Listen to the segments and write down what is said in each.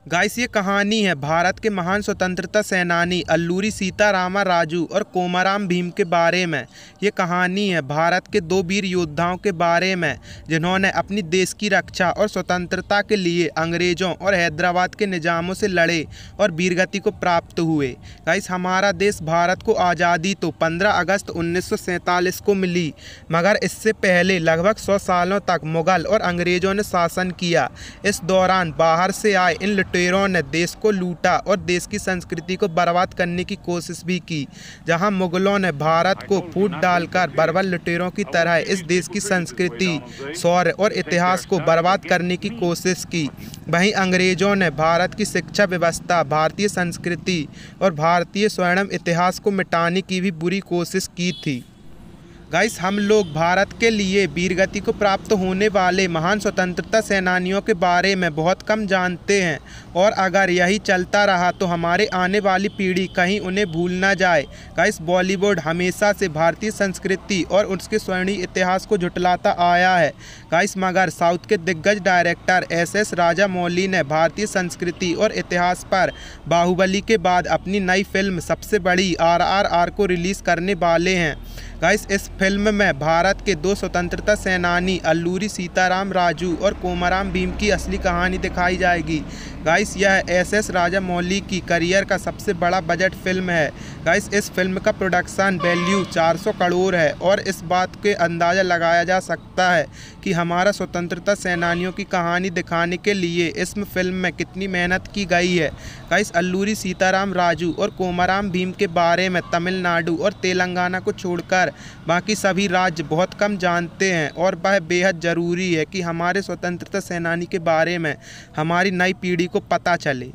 Guys, ये कहानी है भारत के महान स्वतंत्रता सेनानी अल्लूरी सीतारामा राजू और कोमाराम भीम के बारे में। ये कहानी है भारत के दो वीर योद्धाओं के बारे में जिन्होंने अपनी देश की रक्षा और स्वतंत्रता के लिए अंग्रेज़ों और हैदराबाद के निज़ामों से लड़े और वीरगति को प्राप्त हुए। गाइस, हमारा देश भारत को आज़ादी तो 15 अगस्त 1947 को मिली, मगर इससे पहले लगभग 100 सालों तक मुग़ल और अंग्रेज़ों ने शासन किया। इस दौरान बाहर से आए इन लुटेरों ने देश को लूटा और देश की संस्कृति को बर्बाद करने की कोशिश भी की। जहां मुगलों ने भारत को फूट डालकर बर्बर लुटेरों की तरह इस देश की संस्कृति, शौर्य और इतिहास को बर्बाद करने की कोशिश की, वहीं अंग्रेज़ों ने भारत की शिक्षा व्यवस्था, भारतीय संस्कृति और भारतीय स्वर्णिम इतिहास को मिटाने की भी बुरी कोशिश की थी। गाइस, हम लोग भारत के लिए वीरगति को प्राप्त होने वाले महान स्वतंत्रता सेनानियों के बारे में बहुत कम जानते हैं, और अगर यही चलता रहा तो हमारे आने वाली पीढ़ी कहीं उन्हें भूल ना जाए। गाइस, बॉलीवुड हमेशा से भारतीय संस्कृति और उसके स्वर्णिम इतिहास को झुठलाता आया है। गाइस, मगर साउथ के दिग्गज डायरेक्टर एस राजामौली ने भारतीय संस्कृति और इतिहास पर बाहुबली के बाद अपनी नई फिल्म सबसे बड़ी RRR को रिलीज़ करने वाले हैं। गाइस, इस फिल्म में भारत के दो स्वतंत्रता सेनानी अल्लूरी सीताराम राजू और कोमाराम भीम की असली कहानी दिखाई जाएगी। गाइस, यह एस राजामौली की करियर का सबसे बड़ा बजट फिल्म है। गाइस, इस फिल्म का प्रोडक्शन वैल्यू 400 करोड़ है, और इस बात के अंदाज़ा लगाया जा सकता है कि हमारा स्वतंत्रता सेनानियों की कहानी दिखाने के लिए इस फिल्म में कितनी मेहनत की गई है। गाइस, अल्लूरी सीताराम राजू और कोमाराम भीम के बारे में तमिलनाडु और तेलंगाना को छोड़कर बाकी सभी राज्य बहुत कम जानते हैं, और वह बेहद ज़रूरी है कि हमारे स्वतंत्रता सेनानी के बारे में हमारी नई पीढ़ी को पता चले।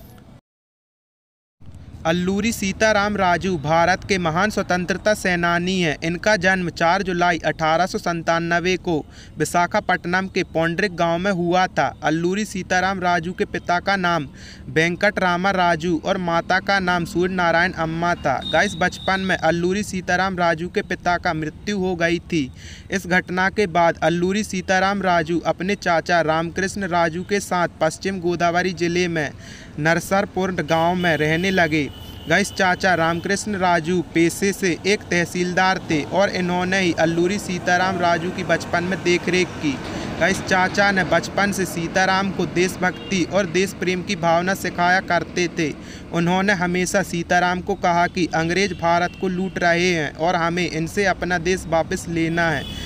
अल्लूरी सीताराम राजू भारत के महान स्वतंत्रता सेनानी हैं। इनका जन्म 4 जुलाई 1897 को विशाखापट्टनम के पौंड्रिक गांव में हुआ था। अल्लूरी सीताराम राजू के पिता का नाम वेंकटरामा राजू और माता का नाम सूर्य नारायण अम्मा था। गाइस, बचपन में अल्लूरी सीताराम राजू के पिता का मृत्यु हो गई थी। इस घटना के बाद अल्लूरी सीताराम राजू अपने चाचा रामकृष्ण राजू के साथ पश्चिम गोदावरी जिले में नरसरपुर गांव में रहने लगे। गाइस, चाचा रामकृष्ण राजू पेशे से एक तहसीलदार थे, और इन्होंने ही अल्लूरी सीताराम राजू की बचपन में देखरेख की। गाइस, चाचा ने बचपन से सीताराम को देशभक्ति और देश प्रेम की भावना सिखाया करते थे। उन्होंने हमेशा सीताराम को कहा कि अंग्रेज भारत को लूट रहे हैं और हमें इनसे अपना देश वापस लेना है।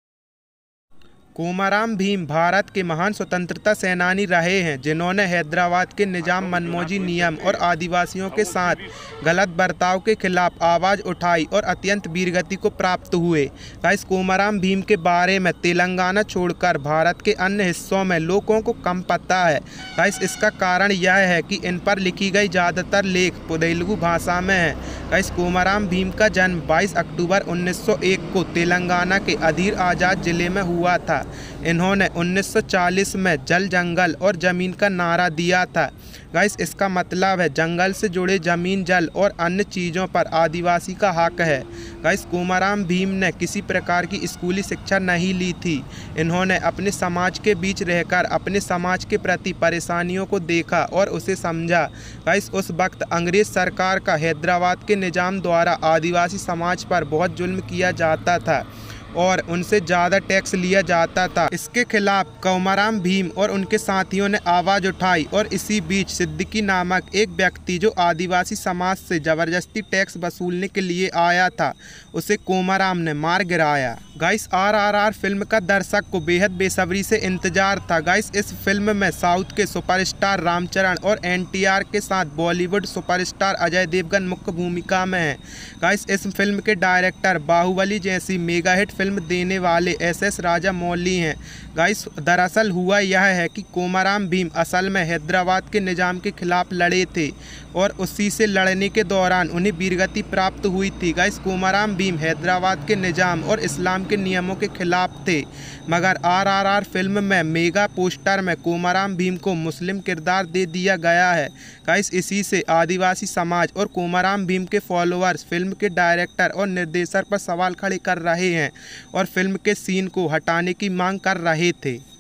कोमाराम भीम भारत के महान स्वतंत्रता सेनानी रहे हैं, जिन्होंने हैदराबाद के निज़ाम, मनमौजी नियम और आदिवासियों के साथ गलत बर्ताव के खिलाफ आवाज़ उठाई और अत्यंत वीरगति को प्राप्त हुए। गाइस, कोमाराम भीम के बारे में तेलंगाना छोड़कर भारत के अन्य हिस्सों में लोगों को कम पता है। गाइस, इसका कारण यह है कि इन पर लिखी गई ज़्यादातर लेख तेलुगु भाषा में हैं। गाइस, कोमाराम भीम का जन्म 22 अक्टूबर 1901 को तेलंगाना के अधीर आज़ाद जिले में हुआ था। इन्होंने 1940 में जल, जंगल और ज़मीन का नारा दिया था। गाइस, इसका मतलब है जंगल से जुड़े ज़मीन, जल और अन्य चीज़ों पर आदिवासी का हक है। गाइस, कोमाराम भीम ने किसी प्रकार की स्कूली शिक्षा नहीं ली थी। इन्होंने अपने समाज के बीच रहकर अपने समाज के प्रति परेशानियों को देखा और उसे समझा। गाइस, उस वक्त अंग्रेज़ सरकार का हैदराबाद के निज़ाम द्वारा आदिवासी समाज पर बहुत जुल्म किया जाता था और उनसे ज़्यादा टैक्स लिया जाता था। इसके खिलाफ कोमाराम भीम और उनके साथियों ने आवाज़ उठाई, और इसी बीच सिद्दीकी नामक एक व्यक्ति जो आदिवासी समाज से ज़बरदस्ती टैक्स वसूलने के लिए आया था, उसे कोमाराम ने मार गिराया। गाइस, RRR फिल्म का दर्शक को बेहद बेसब्री से इंतजार था। गाइस, इस फिल्म में साउथ के सुपरस्टार रामचरण और NTR के साथ बॉलीवुड सुपरस्टार अजय देवगन मुख्य भूमिका में हैं। गाइस, इस फिल्म के डायरेक्टर बाहुबली जैसी मेगा हिट फिल्म देने वाले एस राजामौली हैं। गाइस, दरअसल हुआ यह है कि कोमाराम भीम असल में हैदराबाद के निज़ाम के खिलाफ लड़े थे, और उसी से लड़ने के दौरान उन्हें वीरगति प्राप्त हुई थी। गाइस, कोमाराम भीम हैदराबाद के निज़ाम और इस्लाम के नियमों के खिलाफ थे, मगर RRR फिल्म में मेगा पोस्टर में कोमाराम भीम को मुस्लिम किरदार दे दिया गया है। गाइस, इसी से आदिवासी समाज और कोमाराम भीम के फॉलोअर्स फिल्म के डायरेक्टर और निर्देशक पर सवाल खड़े कर रहे हैं और फिल्म के सीन को हटाने की मांग कर रहे थे।